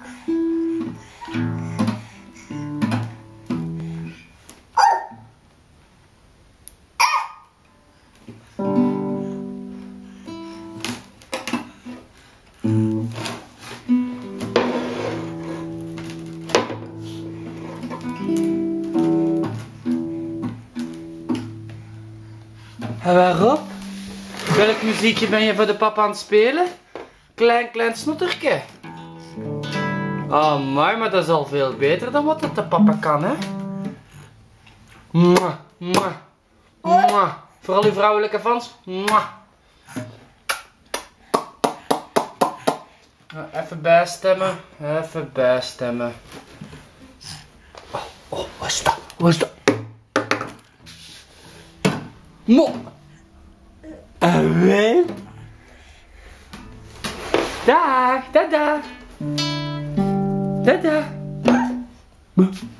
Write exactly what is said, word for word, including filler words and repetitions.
En waarop? Welk muziekje ben je voor de papa aan het spelen? Klein, klein snoetertje. Oh, mooi, maar dat is al veel beter dan wat het de papa kan, hè? Mwah, mwah, mwah. Vooral uw vrouwelijke fans. Mwah. Even bijstemmen, even bijstemmen. Oh, oh, wat is dat? Wat is dat? Mo! En wij? Dag, dag, dag. Dag, dag.